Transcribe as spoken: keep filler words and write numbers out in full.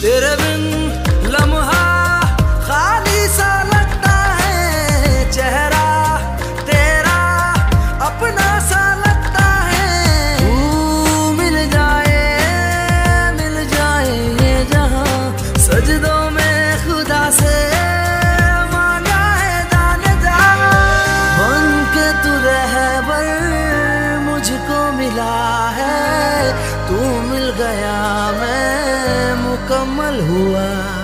तेरे बिन लम्हा खाली सा लगता है, चेहरा तेरा अपना सा लगता है। तू मिल जाए मिल जाए ये जहां, सजदों में खुदा से मांगा है जाने जा। बन के तू रहबर मुझको मिला है, तू मिल गया मैं मुकम्मल हुआ।